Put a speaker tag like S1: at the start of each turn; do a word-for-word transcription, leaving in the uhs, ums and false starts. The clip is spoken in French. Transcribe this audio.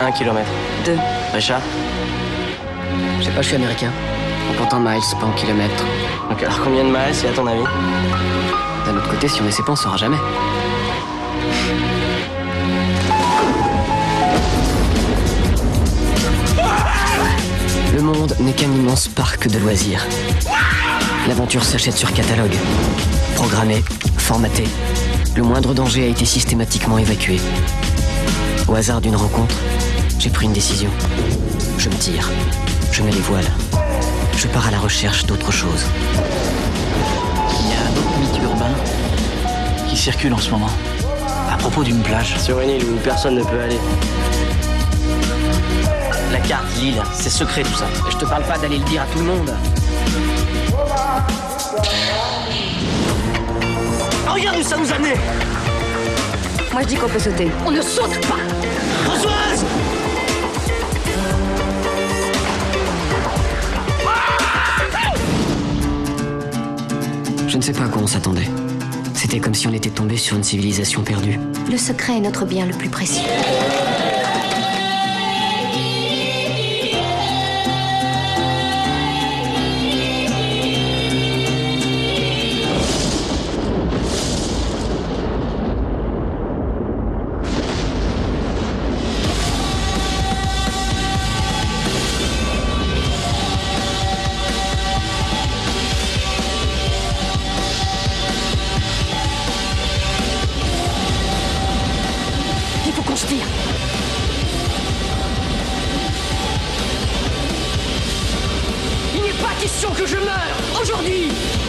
S1: Combien de kilomètres?
S2: Deux.
S1: Richard?
S2: Je sais pas, je suis américain. On compte en miles, pas en kilomètres.
S1: Donc alors combien de miles, c'est à ton avis?
S2: D'un autre côté, si on essaie pas, on saura jamais. Le monde n'est qu'un immense parc de loisirs. L'aventure s'achète sur catalogue. Programmée, formatée, le moindre danger a été systématiquement évacué. Au hasard d'une rencontre, j'ai pris une décision. Je me tire. Je mets les voiles. Je pars à la recherche d'autre chose.
S3: Il y a un autre mythe urbain qui circule en ce moment, à propos d'une plage.
S1: Sur une île où personne ne peut aller. La carte, l'île, c'est secret tout ça.
S2: Je te parle pas d'aller le dire à tout le monde.
S1: Oh, regarde où ça nous a amenés.
S4: Moi je dis qu'on peut sauter.
S5: On ne saute pas.
S1: Françoise!
S2: Je ne sais pas à quoi on s'attendait. C'était comme si on était tombé sur une civilisation perdue.
S5: Le secret est notre bien le plus précieux.
S4: Il faut qu'on se tire. Il n'est pas question que je meure aujourd'hui.